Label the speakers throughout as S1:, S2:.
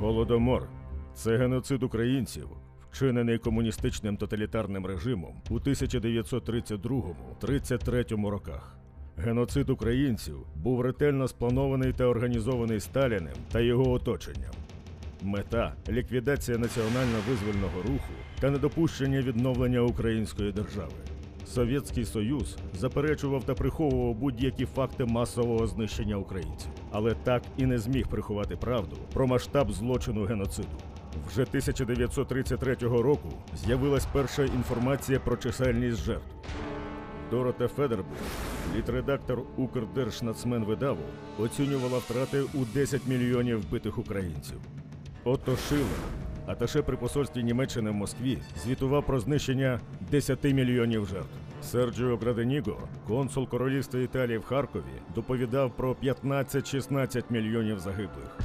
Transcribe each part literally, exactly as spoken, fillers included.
S1: Голодомор – це геноцид українців, вчинений комуністичним тоталітарним режимом у тисяча дев'ятсот тридцять другому — тридцять третьому роках. Геноцид українців був ретельно спланований та організований Сталіним та його оточенням. Мета – ліквідація національно-визвольного руху та недопущення відновлення української держави. Совєтський Союз заперечував та приховував будь-які факти масового знищення українців, але так і не зміг приховати правду про масштаб злочину геноциду. Вже тисяча дев'ятсот тридцять третього року з'явилась перша інформація про чисельність жертв. Дорота Федербург, літредактор Укрдержнацменвидаву, оцінювала втрати у десять мільйонів вбитих українців. Отто Шиллер, аташе при посольстві Німеччини в Москві, звітував про знищення десяти мільйонів жертв. Серджіо Граденіго, консул Королівства Італії в Харкові, доповідав про п'ятнадцять-шістнадцять мільйонів загиблих.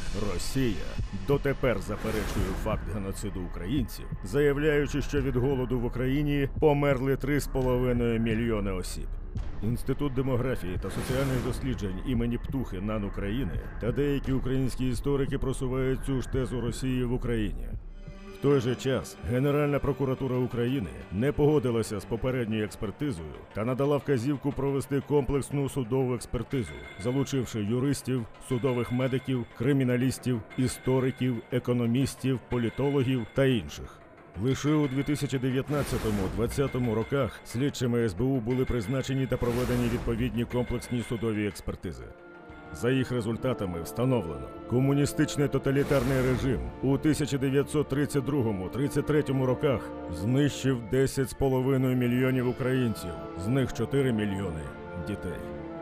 S1: Росія дотепер заперечує факт геноциду українців, заявляючи, що від голоду в Україні померли три з половиною мільйони осіб. Інститут демографії та соціальних досліджень імені Птухи НАН України та деякі українські історики просувають цю ж тезу Росії в Україні. В той же час Генеральна прокуратура України не погодилася з попередньою експертизою та надала вказівку провести комплексну судову експертизу, залучивши юристів, судових медиків, криміналістів, істориків, економістів, політологів та інших. Лише у дві тисячі дев'ятнадцятому — двадцятому роках слідчими ес бе у були призначені та проведені відповідні комплексні судові експертизи. За їх результатами встановлено, комуністичний тоталітарний режим у тисяча дев'ятсот тридцять другому — тридцять третьому роках знищив десять з половиною мільйонів українців, з них чотири мільйони – дітей.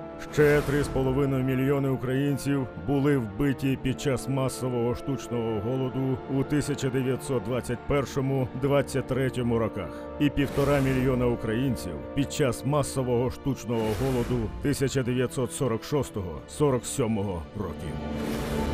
S1: Ще три з половиною мільйони українців були вбиті під час масового штучного голоду у тисяча дев'ятсот двадцять першому — двадцять третьому роках і півтора мільйона українців під час масового штучного голоду тисяча дев'ятсот сорок шостого — сорок сьомого років.